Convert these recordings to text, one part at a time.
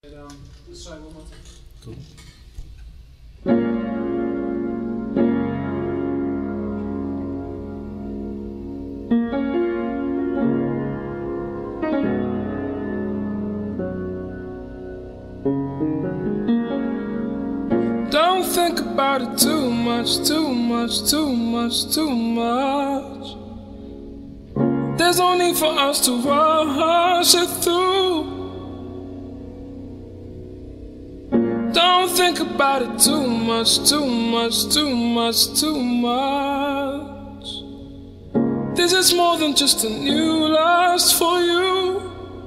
Let's try one more time. Cool. Don't think about it too much, too much, too much, too much. There's no need for us to rush it through. Don't think about it too much, too much, too much, too much. This is more than just a new lust for you.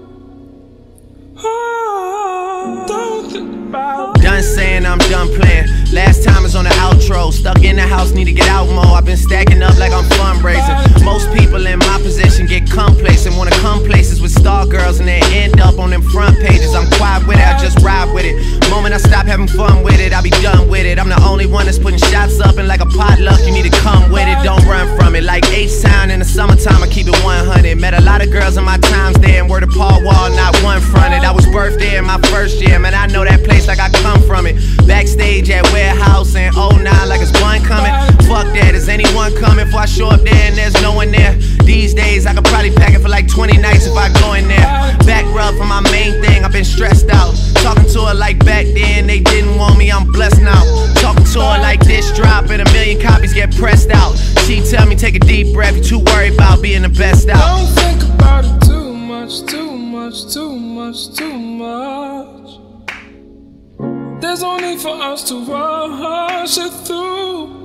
Don't think about it. Done saying I'm done playing. Last time is on the outro. Stuck in the house, need to get out more. I've been stacking up like I'm fundraising. Most people in my position get complacent, wanna come places with star girls and then end up on them front pages. I'm quiet with it, I just ride with it. Moment I stop having fun with it, I'll be done with it. I'm the only one that's putting shots up, and like a potluck, you need to come with it. Don't run from it. Like H-Town in the summertime, I keep it 100. Met a lot of girls in my times there, and word of Paul Wall, not one fronted. I was birthed there in my first year, man, I know that place like I come from it. Backstage at Warehouse in 09 like it's one coming. Fuck that, is anyone coming before I show up there and there's no one there? These days I could probably pack it for like 20 nights if I go in there. Back rub for my main thing, I've been stressed out. Talking to her like back then, they didn't want me, I'm blessed now. Talking to her like this drop and 1,000,000 copies get pressed out. She tell me take a deep breath, you too worried about being the best out. Don't think about it too much, too much, too much, too much. There's no need for us to rush it through.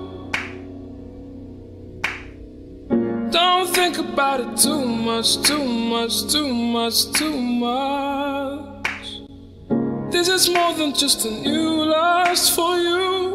Don't think about it too much, too much, too much, too much. This is more than just a new lust for you.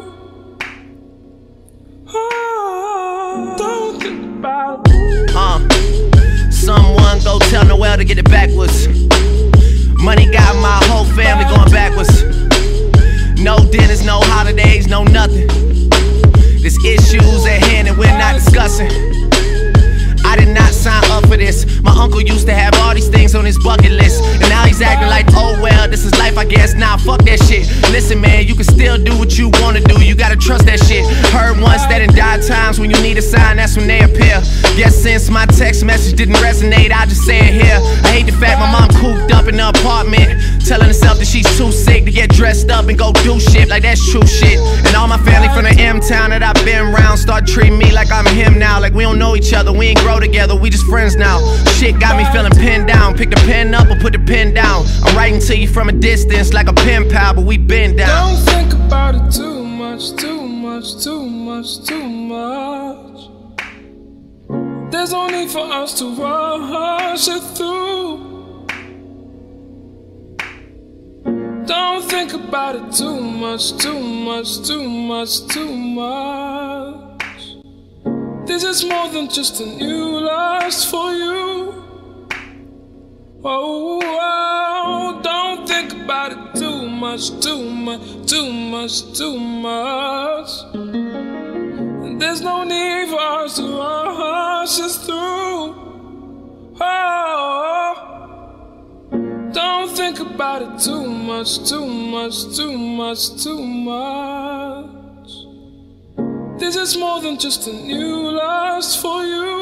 Don't think about it. Someone go tell Noel to get it backwards. Money got my whole family going backwards. No dinners, no holidays, no nothing. There's issues at hand and we're not discussing. I did not sign up for this. My uncle used to have all these things on his bucket list, and now he's acting like, oh well, this is life I guess. Nah, fuck that shit. Listen man, you can still do what you wanna do, you gotta trust that shit. Heard once that in dire times when you need a sign, that's when they appear. Guess since my text message didn't resonate, I just say it here. I hate the fact my mom cooped up in the apartment, telling herself that she's too sick to get dressed up and go do shit like that's true shit. And all my family from the M-town that I've been around start treating me like I'm him now. Like we don't know each other, we ain't grow together, we just friends now. Shit got me feeling pinned down. Pick the pen up or put the pen down. I'm writing to you from a distance like a pen pal, but we been down. Don't think about it too much, too much, too much, too much. There's no need for us to rush it through. Don't think about it too much, too much, too much, too much. This is more than just a new lust for you. Oh, don't think about it too much, too much, too much, too much. There's no need for us to rush it through. Oh, don't think about it too much, too much, too much, too much. This is more than just a new lust for you.